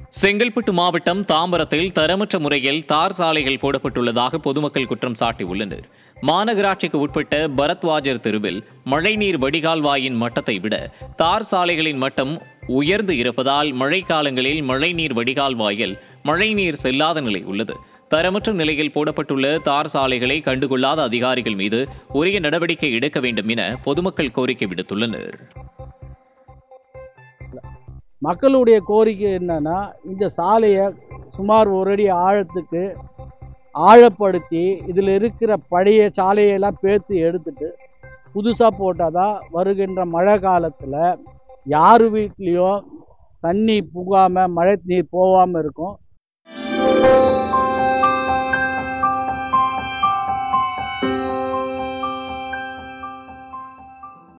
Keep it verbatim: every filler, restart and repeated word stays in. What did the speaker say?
செங்கல்பட்டு மாவட்டம் தாம்பரத்தில் தரமற்ற முறையில் தார் சாலைகள் போடப்பட்டுள்ளதாக பொதுமக்கள் குற்றம் சாட்டியுள்ளனர். மாநகராட்சிக்கு உட்பட்ட பரத்வாஜர் தெருவில் மழைநீர் வடிகால்வாயின் மட்டத்தை விட தார் சாலைகளின் மட்டம் உயர்ந்து இருப்பதால் மழைக்காலங்களில் மழைநீர் வடிகால்வாயில் மழைநீர் செல்லாத நிலை உள்ளது. தரமற்ற நிலையில் போடப்பட்டுள்ள தார் சாலைகளை கண்டுகொள்ளாத அதிகாரிகள் மீது உரிய நடவடிக்கை எடுக்க வேண்டும் என பொதுமக்கள் கோரிக்கை விடுத்துள்ளனர். மக்களுடைய கோரிக்கை என்னன்னா, இந்த சாலையை சுமார் ஒரு அடி ஆழத்துக்கு ஆழப்படுத்தி இதில் இருக்கிற பழைய சாலையெல்லாம் பேர்த்து எடுத்துட்டு புதுசாக போட்டால் தான் வருகின்ற மழை காலத்தில் யார் வீட்லேயும் தண்ணி புகாமல் மழை நீர் போகாமல் இருக்கும்.